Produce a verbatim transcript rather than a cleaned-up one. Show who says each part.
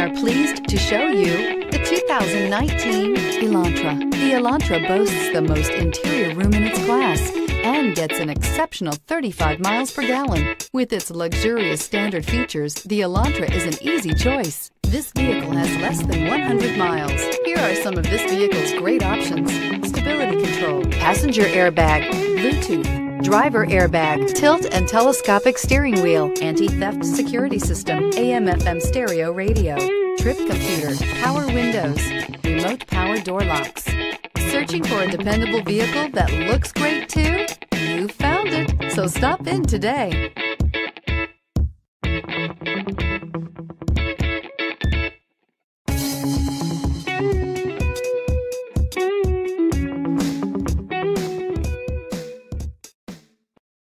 Speaker 1: are pleased to show you the two thousand nineteen Elantra. The Elantra boasts the most interior room in its class and gets an exceptional thirty-five miles per gallon. With its luxurious standard features, the Elantra is an easy choice. This vehicle has less than one hundred miles. Here are some of this vehicle's great options: stability control, passenger airbag, Bluetooth, driver airbag, tilt and telescopic steering wheel, anti-theft security system, A M F M stereo radio, trip computer, power windows, remote power door locks. Searching for a dependable vehicle that looks great too? You found it, so stop in today.